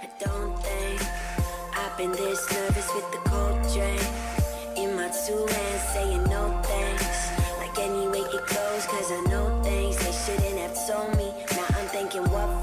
I don't think I've been this nervous with the cold drink in my 2 hands, saying no thanks. Like anyway, get close, cause I know things they shouldn't have told me. Now I'm thinking, what